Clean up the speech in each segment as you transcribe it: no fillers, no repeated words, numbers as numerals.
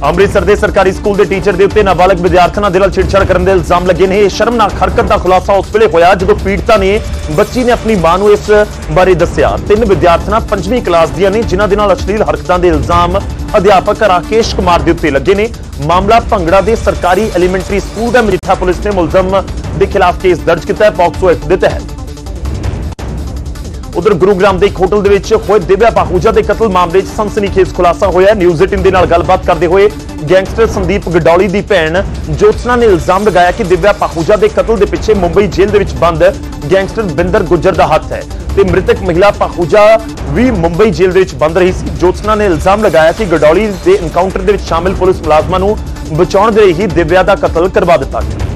ਅੰਮ੍ਰਿਤਸਰ ਦੇ ਸਰਕਾਰੀ ਸਕੂਲ ਦੇ ਟੀਚਰ ਦੇ ਉੱਤੇ ਨਾਬਾਲਗ ਵਿਦਿਆਰਥਣਾਂ ਦੇ ਨਾਲ ਛੇੜਛਾੜ ਕਰਨ ਦੇ ਇਲਜ਼ਾਮ ਲੱਗੇ ਨੇ। ਇਹ ਸ਼ਰਮਨਾਕ ਹਰਕਤ ਦਾ ਖੁਲਾਸਾ ਉਸ ਵੇਲੇ ਹੋਇਆ ਜਦੋਂ ਪੀੜਤਾ ਨੇ ਬੱਚੀ ਨੇ ਆਪਣੀ ਮਾਂ ਨੂੰ ਇਸ ਬਾਰੇ ਦੱਸਿਆ। 3 ਵਿਦਿਆਰਥਣਾਂ 5ਵੀਂ ਕਲਾਸ ਦੀਆਂ ਨੇ ਜਿਨ੍ਹਾਂ ਦੇ ਨਾਲ ਅਸ਼ਲੀਲ ਹਰਕਤਾਂ ਦੇ ਇਲਜ਼ਾਮ ਅਧਿਆਪਕ ਰਾਕੇਸ਼ ਕੁਮਾਰ ਦੇ ਉੱਤੇ ਲੱਗੇ ਨੇ। ਮਾਮਲਾ ਭੰਗੜਾ ਦੇ ਸਰਕਾਰੀ ਐਲੀਮੈਂਟਰੀ ਸਕੂਲ ਦਾ ਮਜੀਠਾ ਪੁਲਿਸ ਨੇ ਮੁਲਜ਼ਮ ਦੇ ਖਿਲਾਫ ਕੇਸ ਦਰਜ ਕੀਤਾ ਹੈ ਪੌਕਸੋ ਐਕਟ ਦੇ ਤਹਿਤ। उधर गुरुग्राम के एक होटल दे विच होए दिव्या पाहूजा के कतल मामले च सनसनीखेज खुलासा होया। न्यूज़ 18 दे नाल गलबात करते हुए गैंगस्टर संदीप गडौली की भैन ज्योत्सना ने इल्जाम लगाया कि दिव्या पाहूजा के कतल के पिछे मुंबई जेल दे विच बंद गैंगस्टर बिंदर गुज्जर का हाथ है ते मृतक महिला पाहूजा भी मुंबई जेल दे विच बंद रही सी। ज्योत्सना ने इल्जाम लगाया कि गडौली के एनकाउंटर दे विच शामिल पुलिस मुलाजमां नूं बचाउण दे ही दिव्या का कतल करवा दिता गया।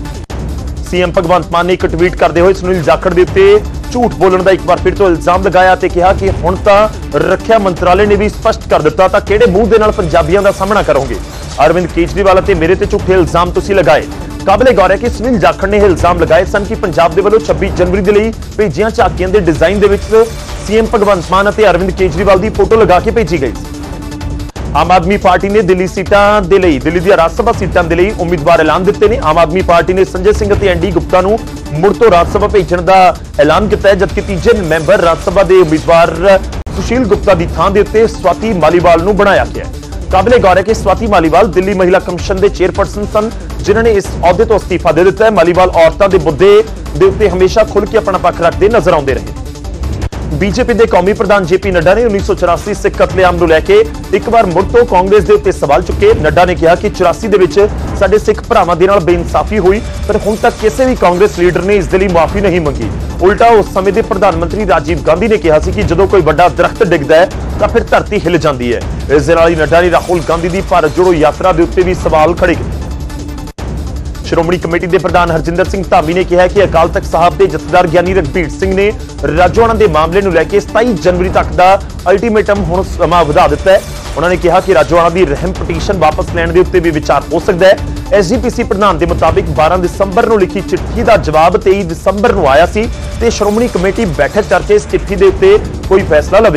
सीएम भगवंत मान ने एक ट्वीट करते हुए सुनील जाखड़ के उत्ते झूठ बोलने का एक बार फिर तो इल्जाम लगाया ते कहा कि हुण तां रखिया मंत्रालय ने भी स्पष्ट कर दिता तां किहड़े मूंह दे नाल पंजाबियां दा सामना करोगे। अरविंद केजरीवाल ते मेरे ते झूठे इल्जाम तुसीं लगाए। काबिले गौर है कि सुनील जाखड़ ने इल्जाम लगाए सन कि पंजाब दे वल्लों 26 जनवरी दे लई भेजियां झाकियां दे डिजाइन दे विच सीएम भगवंत मान ते अरविंद केजरीवाल दी फोटो लगा के भेजी गई। आम आदमी पार्टी ने दिल्ली सीटां दे लई दिल्ली दी राज सभा सीटां दे लई उम्मीदवार ऐलान दिते ने। आम आदमी पार्टी ने संजय सिंह ते एनडी गुप्ता नूं मुड़ तो राज सभा भेजण दा ऐलान किया है जबकि तीजे मैंबर राज सभा दे उम्मीदवार सुशील गुप्ता दी थां दे उत्ते स्वाति मालीवाल नूं बनाया गया है। काबिले गौर है कि स्वाति मालीवाल दिल्ली महिला कमिशन के चेयरपर्सन सन जिन्होंने इस अहुदे तो अस्तीफा दे दिता है। मालीवाल औरतां दे मुद्दे दे उत्ते हमेशा खुल के अपना पक्ष रखते नजर आउंदे रहे। बीजेपी के कौमी प्रधान जेपी नड्डा ने 1984 सिख कतलेआम नूं लैके एक बार मुड़ तो कांग्रेस के उत्ते सवाल चुके। नड्डा ने कहा कि 84 दे विच साडे सिख भरावां दे नाल बेइंसाफी हुई पर हुण तक किसी भी कांग्रेस लीडर ने इस दे लई माफी नहीं मंगी। उल्टा उस समय के प्रधानमंत्री राजीव गांधी ने कहा कि जदों कोई बड़ा दरख्त डिगदा है तो फिर धरती हिल जाती है। इस दे नाल ही नड्डा ने राहुल गांधी की भारत जोड़ो यात्रा के उत्ते भी सवाल खड़े किए। श्रोमणी कमेटी के प्रधान हरजिंदर सिंह धामी ने कहा कि अकाल तख्त साहब के जथेदार ज्ञानी रघबीर सिंह ने राजोआणा के मामले को लैके 27 जनवरी तक का अल्टीमेटम हुण समा वधा दिता है। उन्होंने कहा कि राजोआणा की रहम पटीशन वापस लैण के उत्ते भी विचार हो सकता है। एसजीपीसी प्रधान के मुताबिक 12 दिसंबर को लिखी चिट्ठी का जवाब 23 दिसंबर को आया सी ते श्रोमणी कमेटी बैठक करके इस चिट्ठी के उत्ते कोई फैसला लवे।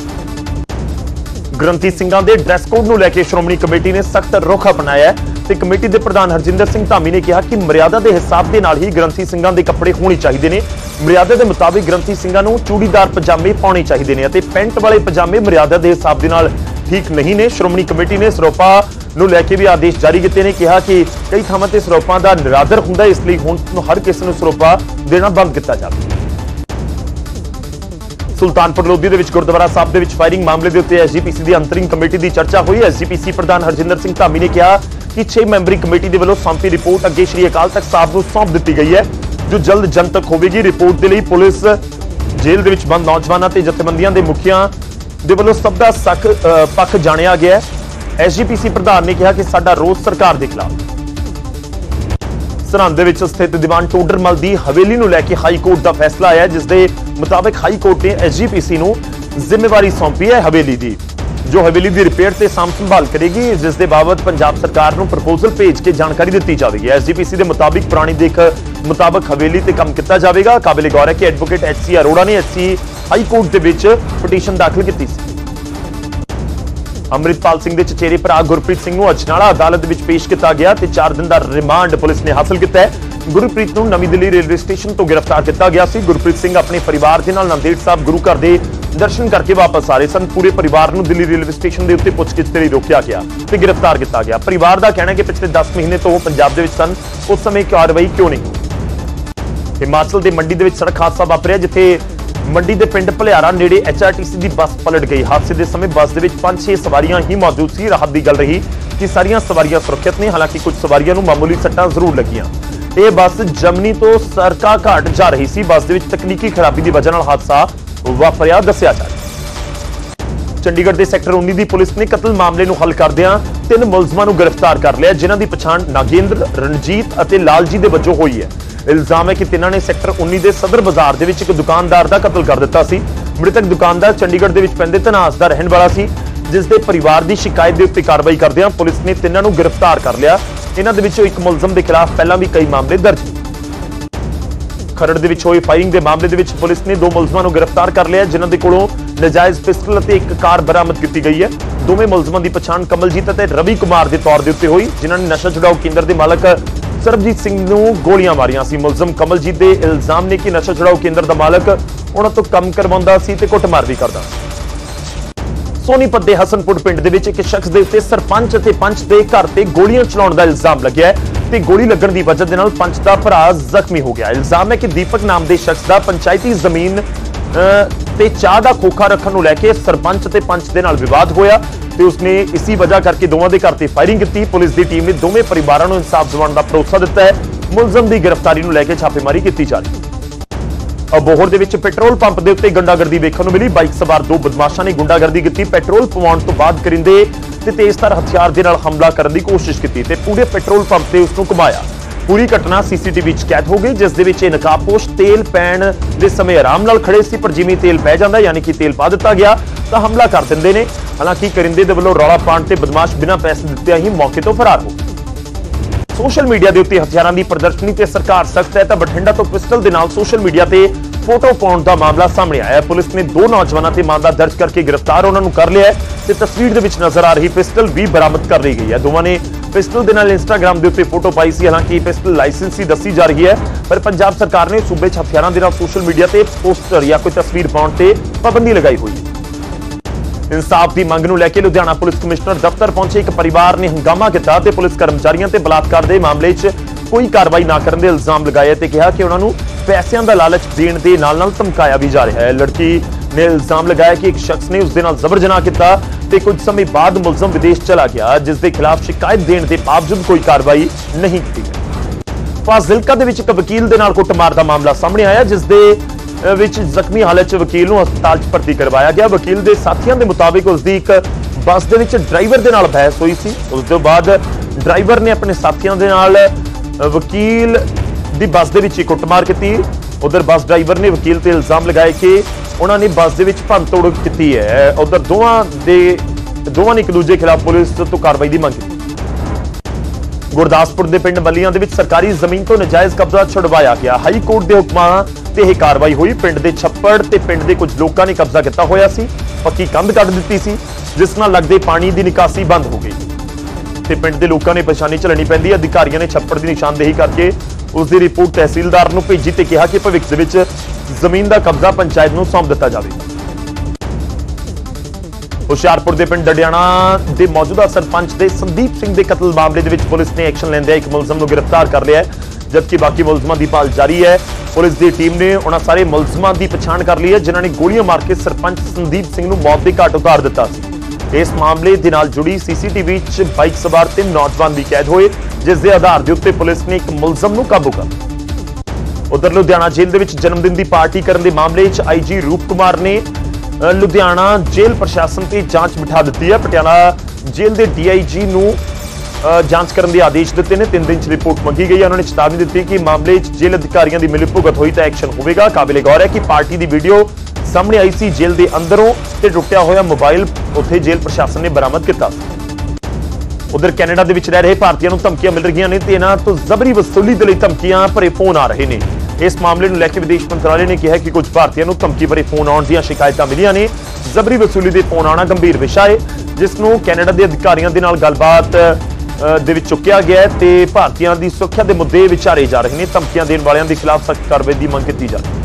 ग्रंथी सिंघां दे ड्रैस कोड को लैके श्रोमणी कमेटी ने सख्त रुख अपनाया है। कमेटी के प्रधान हरजिंदर सिंह धामी ने कहा कि मर्यादा के हिसाब के नाल ही ग्रंथी सिंघां दे कपड़े होने चाहिए ने। मर्यादा के मुताबिक ग्रंथी सिंघां नूं चूड़ीदार पजामे पाने चाहिए ने अते पेंट वाले पजामे मर्यादा के हिसाब के नाल ठीक नहीं ने। श्रोमणी कमेटी ने सरोपा नूं लैके भी आदेश जारी किए ने कहा कि कई थावां ते सरोपा का निरादर हुंदा है इसलिए हुण हर किसी नूं सरोपा देना बंद किया जाए। सुल्तानपुर लोधी दे विच गुरुद्वारा साहब दे विच फायरिंग मामले के उत्ते एसजीपीसी की अंतरिम कमेटी की चर्चा हुई। एसजीपीसी प्रधान हरजिंदर सिंह धामी ने कहा कि 6 मैंबरी कमेटी के वालों सौंपी रिपोर्ट अगे श्री अकाल तख्त साहब को सौंप दी गई है जो जल्द जनतक होगी। रिपोर्ट के लिए पुलिस जेल के बंद नौजवानों के जथेबंदियों के मुखिया के वालों सब का पक्ष जानिया गया है। एसजीपीसी प्रधान ने कहा कि साडा रोस सरकार के खिलाफ। सरहंद विच स्थित दीवान टोडरमल की हवेली को लैके हाई कोर्ट का फैसला आया जिसके मुताबिक हाई कोर्ट ने एसजीपीसी को जिम्मेवारी सौंपी है हवेली की जो हवेली की रिपेयर से साम संभाल करेगी जिसके बाबत पंजाब सरकार को प्रपोजल भेज के जानकारी दी जाएगी। एसजीपीसी के मुताबिक पुरानी देख मुताबिक हवेली से काम किया जाएगा। काबिले गौर है कि एडवोकेट एचसी अरोड़ा ने एचसी हाई कोर्ट के पटीशन दाखिल की। अमृतपाल सिंह के चचेरे भरा गुरप्रीत सिंह को अजनाला अदालत में पेश किया गया 4 दिन का रिमांड पुलिस ने हासिल किया है। गुरप्रीत को नवी दिल्ली रेलवे स्टेशन तो गिरफ्तार किया गया। गुरप्रीत सिंह अपने परिवार के नाल नांदेड़ साहब गुरु घर के दर्शन करके वापस आ रहे सन। पूरे परिवार को दिल्ली रेलवे स्टेशन के उत्ते पुछगिछ के लिए रोकया गया तो गिरफ्तार किया गया। परिवार का कहना है कि पिछले 10 महीने तो वो पंजाब के सन उस समय कार्रवाई क्यों नहीं हुई। हिमाचल के मंडी के सड़क हादसा वापरिया जिथे मंडी के पिंड भलियारा नेड़े एचआरटीसी की बस पलट गई। हादसे के समय बस के 5-6 सवारियां ही मौजूद सी। राहत की गल रही कि सारियां सवारियां सुरक्षित ने हालांकि कुछ सवारियां नूं मामूली सट्टां जरूर लगियां। यह बस जमनी तो सरका घाट जा रही सी। बस के तकनीकी खराबी की वजह हादसा वापरिया दस्सिया जा रहा। चंडीगढ़ के सैक्टर 19 की पुलिस ने कतल मामले को हल करदियां 3 मुलजमां नूं गिरफ्तार कर लिया जिन्हां दी पछाण नागेंद्र रणजीत और लालजी के वजों हुई है। इल्जाम है कि तिन्हां ने सैक्टर 19 के सदर बाजार के एक दुकानदार का कतल कर दिता सी। मृतक दुकानदार चंडीगढ़ के पैंदे धनास का रहने वाला सी जिसके परिवार की शिकायत के उत्ते कार्रवाई करदियां पुलिस ने तिन्हां नूं गिरफ्तार कर लिया। इन्हां दे विचों एक मुलजम के खिलाफ पहलां भी कई मामले दर्ज। खरड़ दे विच होई फायरिंग के मामले दे विच पुलिस ने 2 मुलजमां नूं गिरफ्तार कर लिया जिन्हां दे कोलों ਨਜਾਇਜ਼ ਪਿਸਟਲ ਅਤੇ ਇੱਕ ਕਾਰ ਬਰਾਮਦ ਕੀਤੀ ਗਈ ਹੈ। ਦੋਵੇਂ ਮੁਲਜ਼ਮਾਂ ਦੀ ਪਛਾਣ ਕਮਲਜੀਤ ਅਤੇ ਰਵੀ ਕੁਮਾਰ ਦੇ ਤੌਰ ਦੇ ਉੱਤੇ ਹੋਈ, ਜਿਨ੍ਹਾਂ ਨੇ ਨਸ਼ਾ ਛੁਡਾਊ ਕੇਂਦਰ ਦੇ ਮਾਲਕ ਸਰਬਜੀਤ ਸਿੰਘ ਨੂੰ ਗੋਲੀਆਂ ਮਾਰੀਆਂ ਸੀ। ਮੁਲਜ਼ਮ ਕਮਲਜੀਤ ਦੇ ਇਲਜ਼ਾਮ ਨੇ ਕਿ ਨਸ਼ਾ ਛੁਡਾਊ ਕੇਂਦਰ ਦਾ ਮਾਲਕ ਉਹਨਾਂ ਤੋਂ ਕੰਮ ਕਰਵਾਉਂਦਾ ਸੀ ਤੇ ਕੁੱਟਮਾਰ ਵੀ ਕਰਦਾ। ਸੋਨੀਪਤ ਦੇ ਹਸਨਪੁਰ ਪਿੰਡ ਦੇ ਵਿੱਚ ਇੱਕ ਸ਼ਖਸ ਦੇ ਉੱਤੇ ਸਰਪੰਚ ਅਤੇ ਪੰਚ ਦੇ ਘਰ ਤੇ ਗੋਲੀਆਂ ਚਲਾਉਣ ਦਾ ਇਲਜ਼ਾਮ ਲੱਗਿਆ ਹੈ ਤੇ ਗੋਲੀ ਲੱਗਣ ਦੀ ਵਜ੍ਹਾ ਦੇ ਨਾਲ ਪੰਚ ਦਾ ਭਰਾ ਜ਼ਖਮੀ ਹੋ ਗਿਆ। ਇਲਜ਼ਾਮ ਹੈ ਕਿ ਦੀਪਕ ਨਾਮ ਦੇ ਸ਼ਖਸ ਦਾ ਪੰਚਾਇਤੀ ਜ਼ਮੀਨ ਤੇ ਚਾਹ ਦਾ ਖੋਖਾ ਰੱਖਣ ਨੂੰ ਲੈ ਕੇ ਸਰਪੰਚ ਤੇ ਪੰਚ ਦੇ ਨਾਲ ਵਿਵਾਦ ਹੋਇਆ ਤੇ ਉਸਨੇ ਇਸੇ ਵਜ੍ਹਾ ਕਰਕੇ ਦੋਵਾਂ ਦੇ ਘਰ ਤੇ ਫਾਇਰਿੰਗ ਕੀਤੀ। ਪੁਲਿਸ ਦੀ ਟੀਮ ਨੇ ਦੋਵੇਂ ਪਰਿਵਾਰਾਂ ਨੂੰ ਇਨਸਾਫ ਦਿਵਾਉਣ ਦਾ ਭਰੋਸਾ ਦਿੱਤਾ ਹੈ। ਮੁਲਜ਼ਮ ਦੀ ਗ੍ਰਿਫਤਾਰੀ ਨੂੰ ਲੈ ਕੇ ਛਾਪੇਮਾਰੀ ਕੀਤੀ ਜਾ ਰਹੀ ਹੈ। ਅਬੋਹਰ ਦੇ ਵਿੱਚ ਪੈਟਰੋਲ ਪੰਪ ਦੇ ਉੱਤੇ ਗੁੰਡਾਗਰਦੀ ਵੇਖਣ ਨੂੰ ਮਿਲੀ। ਬਾਈਕ ਸਵਾਰ ਦੋ ਬਦਮਾਸ਼ਾਂ ਨੇ ਗੁੰਡਾਗਰਦੀ ਕੀਤੀ। ਪੈਟਰੋਲ ਪਵਾਉਣ ਤੋਂ ਬਾਅਦ ਕਰਿੰਦੇ ਤੇ ਤੇਜ਼ਧਾਰ ਹਥਿਆਰ ਦੇ ਨਾਲ ਹਮਲਾ ਕਰਨ ਦੀ ਕੋਸ਼ਿਸ਼ ਕੀਤੀ ਤੇ ਪੂਰੇ ਪੈਟਰੋਲ ਪੰਪ ਤੇ ਉਸ ਨੂੰ ਘੁਮਾਇਆ। ਪੂਰੀ ਘਟਨਾ ਸੀਸੀਟੀਵੀ 'ਚ ਕੈਦ ਹੋ ਗਈ, ਜਿਸ ਦੇ ਵਿੱਚ ਇਹ ਨਕਾਬਪੋਸ਼ ਤੇਲ ਪੈਣ ਦੇ ਸਮੇਂ ਆਰਾਮ ਨਾਲ ਖੜੇ ਸੀ, ਪਰ ਜਿਵੇਂ ਤੇਲ ਪੈ ਜਾਂਦਾ ਯਾਨੀ ਕਿ ਤੇਲ ਪਾ ਦਿੱਤਾ ਗਿਆ ਤਾਂ ਹਮਲਾ ਕਰ ਦਿੰਦੇ ਨੇ। ਹਾਲਾਂਕਿ ਕਰਿੰਦੇ ਦੇ ਵੱਲੋਂ ਰੌਲਾ ਪਾਉਣ ਤੇ ਬਦਮਾਸ਼ ਬਿਨਾਂ ਪੈਸੇ ਦਿੱਤੇ ਹੀ ਮੌਕੇ ਤੋਂ ਫਰਾਰ ਹੋ ਗਏ। ਸੋਸ਼ਲ ਮੀਡੀਆ ਦੇ ਉੱਤੇ ਹਥਿਆਰਾਂ ਦੀ ਪ੍ਰਦਰਸ਼ਨੀ ਤੇ ਸਰਕਾਰ ਸਖਤ ਹੈ ਤਾਂ ਬਠਿੰਡਾ ਤੋਂ ਪਿਸਟਲ ਦੇ ਨਾਲ ਸੋਸ਼ਲ ਮੀਡੀਆ ਤੇ ਫੋਟੋ ਪਾਉਣ ਦਾ ਮਾਮਲਾ ਸਾਹਮਣੇ ਆਇਆ ਹੈ। ਪੁਲਿਸ ਨੇ ਦੋ ਨੌਜਵਾਨਾਂ ਤੇ ਮਾਮਲਾ ਦਰਜ ਕਰਕੇ ਗ੍ਰਿਫਤਾਰ ਉਹਨਾਂ ਨੂੰ ਕਰ ਲਿਆ ਹੈ ਤੇ ਤਸਵੀਰ ਦੇ ਵਿੱਚ ਨਜ਼ਰ ਆ ਰਹੀ ਪਿਸਟਲ ਵੀ ਬਰਾਮਦ ਕਰ ਲਈ ਗਈ ਹੈ। ਦੋਵਾਂ ਨੇ ਪਿਸਟਲ ਦੇ ਨਾਲ ਇੰਸਟਾਗ੍ਰਾਮ ਦੇ ਉੱਤੇ ਫੋਟੋ ਪਾਈ ਸੀ। ਹਾਲਾਂਕਿ ਪਿਸਟਲ ਲਾਇਸੈਂਸੀ ਦੱਸੀ ਜਾ ਰਹੀ ਹੈ, ਪਰ ਪੰਜਾਬ ਸਰਕਾਰ ਨੇ ਸੂਬੇ 'ਚ ਹਥਿਆਰਾਂ ਦੇ ਨਾਲ ਸੋਸ਼ਲ ਮੀਡੀਆ ਤੇ ਪੋਸਟਰ ਜਾਂ ਕੋਈ ਤਸਵੀਰ ਪਾਉਣ ਤੇ ਪਾਬੰਦੀ ਲਗਾਈ ਹੋਈ ਹੈ। ਇਨਸਾਫ ਦੀ ਮੰਗ ਨੂੰ ਲੈ ਕੇ ਲੁਧਿਆਣਾ ਪੁਲਿਸ ਕਮਿਸ਼ਨਰ ਦਫ਼ਤਰ ਪਹੁੰਚੇ ਇੱਕ ਪਰਿਵਾਰ ਨੇ ਹੰਗਾਮਾ ਕੀਤਾ ਤੇ ਪੁਲਿਸ ਕਰਮਚਾਰੀਆਂ ਤੇ ਬਲਾਤਕਾਰ ਦੇ ਮਾਮਲੇ 'ਚ ਕੋਈ ਕਾਰਵਾਈ ਨਾ ਕਰਨ ਦੇ ਇਲਜ਼ਾਮ ਲਗਾਏ ਤੇ ਕਿਹਾ ਕਿ ਉਹਨਾਂ ਨੂੰ ਪੈਸਿਆਂ ਦਾ ਲਾਲਚ ਦੇਣ ਦੇ ਨਾਲ-ਨਾਲ ਧਮਕਾਇਆ ਵੀ ਜਾ ਰਿਹਾ ਹੈ। ਲੜਕੀ ਨੇ ਇਲਜ਼ਾਮ ਲਗਾਇਆ ਕਿ ਇੱਕ ਸ਼ਖਸ ਨੇ ਉਸ ਦੇ ਨਾਲ ਜ਼ਬਰ ਜਨਾਹ ਕੀਤਾ ਤੇ ਕੁਝ ਸਮੇਂ ਬਾਅਦ ਮੁਲਜ਼ਮ ਵਿਦੇਸ਼ ਚਲਾ ਗਿਆ, ਜਿਸ ਦੇ ਖਿਲਾਫ ਸ਼ਿਕਾਇਤ ਦੇਣ ਦੇ ਬਾਵਜੂਦ ਕੋਈ ਕਾਰਵਾਈ ਨਹੀਂ ਕੀਤੀ ਗਈ। ਫਾਜ਼ਿਲਕਾ ਦੇ ਵਿੱਚ ਇੱਕ ਵਕੀਲ ਦੇ ਨਾਲ ਕੁੱਟਮਾਰ ਦਾ ਮਾਮਲਾ ਸਾਹਮਣੇ ਆਇਆ, ਜਿਸ ਦੇ ਵਿੱਚ ਜ਼ਖਮੀ ਹਾਲਤ 'ਚ ਵਕੀਲ ਨੂੰ ਹਸਪਤਾਲ 'ਚ ਭਰਤੀ ਕਰਵਾਇਆ ਗਿਆ। ਵਕੀਲ ਦੇ ਸਾਥੀਆਂ ਦੇ ਮੁਤਾਬਿਕ ਉਸ ਦੀ ਇੱਕ ਬੱਸ ਦੇ ਵਿੱਚ ਡਰਾਈਵਰ ਦੇ ਨਾਲ ਬਹਿਸ ਹੋਈ ਸੀ। ਉਸ ਤੋਂ ਬਾਅਦ ਡਰਾਈਵਰ ਨੇ ਆਪਣੇ ਸਾਥੀਆਂ ਦੇ ਨਾਲ ਵਕੀਲ ਦੀ ਬੱਸ ਦੇ ਵਿੱਚ ਹੀ ਕੁੱਟਮਾਰ ਕੀਤੀ। ਉਧਰ ਬੱਸ ਡਰਾਈਵਰ ਨੇ ਵਕੀਲ ਤੇ ਇਲਜ਼ਾਮ ਲਗਾਏ ਕਿ ਉਹਨਾਂ ਨੇ ਬੱਸ ਦੇ ਵਿੱਚ ਭੰਨਤੋੜ ਕੀਤੀ ਹੈ। ਉਧਰ ਦੋਵਾਂ ਨੇ ਇੱਕ ਦੂਜੇ ਖਿਲਾਫ ਪੁਲਿਸ ਤੋਂ ਕਾਰਵਾਈ ਦੀ ਮੰਗ ਕੀਤੀ। ਗੁਰਦਾਸਪੁਰ ਦੇ ਪਿੰਡ ਮੱਲੀਆਂ ਦੇ ਵਿੱਚ ਸਰਕਾਰੀ ਜ਼ਮੀਨ ਤੋਂ ਨਜਾਇਜ਼ ਕਬਜ਼ਾ ਛੁਡਵਾਇਆ ਗਿਆ। ਹਾਈ ਕੋਰਟ ਦੇ ਹੁਕਮਾਂ ਤੇ ਇਹ ਕਾਰਵਾਈ ਹੋਈ। ਪਿੰਡ ਦੇ ਛੱਪੜ ਤੇ ਪਿੰਡ ਦੇ ਕੁਝ ਲੋਕਾਂ ਨੇ ਕਬਜ਼ਾ ਕੀਤਾ ਹੋਇਆ ਸੀ। ਪੱਕੀ ਕੰਧ ਕੱਢ ਦਿੱਤੀ ਸੀ, ਜਿਸ ਨਾਲ ਲੱਗਦੇ ਪਾਣੀ ਦੀ ਨਿਕਾਸੀ ਬੰਦ ਹੋ ਗਈ ਤੇ ਪਿੰਡ ਦੇ ਲੋਕਾਂ ਨੇ ਪਰੇਸ਼ਾਨੀ ਝੱਲਣੀ ਪੈਂਦੀ। ਅਧਿਕਾਰੀਆਂ ਨੇ ਛੱਪੜ ਦੀ ਨਿਸ਼ਾਨਦੇਹੀ ਕਰਕੇ ਉਸ ਦੀ ਰਿਪੋਰਟ ਤਹਿਸੀਲਦਾਰ ਨੂੰ ਭੇਜੀ ਤੇ ਕਿਹਾ ਕਿ ਭਵਿੱਖ ਦੇ ਵਿੱਚ ਜ਼ਮੀਨ ਦਾ ਕਬਜ਼ਾ ਪੰਚਾਇਤ ਨੂੰ ਸੌਂਪ ਦਿੱਤਾ ਜਾਵੇਗਾ। ਹੁਸ਼ਿਆਰਪੁਰ ਦੇ ਪਿੰਡ ਡਡਿਆਣਾ ਦੇ ਮੌਜੂਦਾ ਸਰਪੰਚ ਦੇ ਸੰਦੀਪ ਸਿੰਘ ਦੇ ਕਤਲ ਮਾਮਲੇ ਦੇ ਵਿੱਚ ਪੁਲਿਸ ਨੇ ਐਕਸ਼ਨ ਲੈਂਦਿਆਂ ਇੱਕ ਮੁਲਜ਼ਮ ਨੂੰ ਗ੍ਰਿਫਤਾਰ ਕਰ ਲਿਆ ਹੈ, ਜਦਕਿ ਬਾਕੀ ਮੁਲਜ਼ਮਾਂ ਦੀ ਭਾਲ ਜਾਰੀ ਹੈ। ਪੁਲਿਸ ਦੀ ਟੀਮ ਨੇ ਉਹਨਾਂ ਸਾਰੇ ਮੁਲਜ਼ਮਾਂ ਦੀ ਪਛਾਣ ਕਰ ਲਈ ਹੈ ਜਿਨ੍ਹਾਂ ਨੇ ਗੋਲੀਆਂ ਮਾਰ ਕੇ ਸਰਪੰਚ ਸੰਦੀਪ ਸਿੰਘ ਨੂੰ ਮੌਤ ਦੇ ਘਾਟ ਉਤਾਰ ਦਿੱਤਾ ਸੀ। ਇਸ ਮਾਮਲੇ ਦੇ ਨਾਲ ਜੁੜੀ ਸੀਸੀਟੀਵੀ 'ਚ ਬਾਈਕ ਸਵਾਰ 3 ਨੌਜਵਾਨ ਵੀ ਕੈਦ ਹੋਏ, ਜਿਸ ਦੇ ਆਧਾਰ ਦੇ ਉੱਤੇ ਪੁਲਿਸ ਨੇ ਇੱਕ ਮੁਲਜ਼ਮ ਨੂੰ ਕਾਬੂ ਕਰ ਲਿਆ। ਉਧਰ ਲੁਧਿਆਣਾ ਜੇਲ੍ਹ ਦੇ ਵਿੱਚ ਜਨਮ ਦਿਨ ਦੀ ਪਾਰਟੀ ਕਰਨ ਦੇ ਮਾਮਲੇ 'ਚ ਆਈਜੀ ਰੂਪ ਕੁਮਾਰ ਨੇ ਲੁਧਿਆਣਾ ਜੇਲ੍ਹ ਪ੍ਰਸ਼ਾਸਨ ਤੇ ਜਾਂਚ ਬਿਠਾ ਦਿੱਤੀ ਹੈ। ਪਟਿਆਲਾ ਜੇਲ੍ਹ ਦੇ ਡੀਆਈਜੀ ਨੂੰ ਜਾਂਚ ਕਰਨ ਦੇ ਆਦੇਸ਼ ਦਿੱਤੇ ਨੇ। 3 ਦਿਨ 'ਚ ਰਿਪੋਰਟ ਮੰਗੀ ਗਈ ਹੈ। ਉਹਨਾਂ ਨੇ ਚੇਤਾਵਨੀ ਦਿੱਤੀ ਕਿ ਮਾਮਲੇ 'ਚ ਜੇਲ੍ਹ ਅਧਿਕਾਰੀਆਂ ਦੀ ਮਿਲੀਭੁਗਤ ਹੋਈ ਤਾਂ ਐਕਸ਼ਨ ਹੋਵੇਗਾ। ਕਾਬਿਲੇ ਗੌਰ ਹੈ ਕਿ ਪਾਰਟੀ ਦੀ ਵੀਡੀਓ ਸਾਹਮਣੇ ਆਈ ਸੀ ਜੇਲ੍ਹ ਦੇ ਅੰਦਰੋਂ ਤੇ ਟੁੱਟਿਆ ਹੋਇਆ ਮੋਬਾਈਲ ਉੱਥੇ ਜੇਲ੍ਹ ਪ੍ਰਸ਼ਾਸਨ ਨੇ ਬਰਾਮਦ ਕੀਤਾ ਸੀ। ਉਧਰ ਕੈਨੇਡਾ ਦੇ ਵਿੱਚ ਰਹਿ ਰਹੇ ਭਾਰਤੀਆਂ ਨੂੰ ਧਮਕੀਆਂ ਮਿਲ ਰਹੀਆਂ ਨੇ ਤੇ ਇਹਨਾਂ ਤੋਂ ਜ਼ਬਰੀ ਵਸੂਲੀ ਦੇ ਲਈ ਧਮਕੀਆਂ ਭਰੇ ਫੋਨ ਆ ਰਹੇ ਨੇ। ਇਸ ਮਾਮਲੇ ਨੂੰ ਲੈ ਕੇ ਵਿਦੇਸ਼ ਮੰਤਰਾਲੇ ਨੇ ਕਿਹਾ ਕਿ ਕੁਝ ਭਾਰਤੀਆਂ ਨੂੰ ਧਮਕੀ ਭਰੇ ਫੋਨ ਆਉਣ ਦੀਆਂ ਸ਼ਿਕਾਇਤਾਂ ਮਿਲੀਆਂ ਨੇ। ਜ਼ਬਰੀ ਵਸੂਲੀ ਦੇ ਫੋਨ ਆਉਣਾ ਗੰਭੀਰ ਵਿਸ਼ਾ ਹੈ, ਜਿਸ ਨੂੰ ਕੈਨੇਡਾ ਦੇ ਅਧਿਕਾਰੀਆਂ ਦੇ ਨਾਲ ਗੱਲਬਾਤ ਦੇ ਵਿੱਚ ਚੁੱਕਿਆ ਗਿਆ ਤੇ ਭਾਰਤੀਆਂ ਦੀ ਸੁਰੱਖਿਆ ਦੇ ਮੁੱਦੇ ਵਿਚਾਰੇ ਜਾ ਰਹੇ ਨੇ। ਧਮਕੀਆਂ ਦੇਣ ਵਾਲਿਆਂ ਦੇ ਖਿਲਾਫ ਸਖਤ ਕਾਰਵਾਈ ਦੀ ਮੰਗ ਕੀਤੀ ਜਾ ਰਹੀ ਹੈ।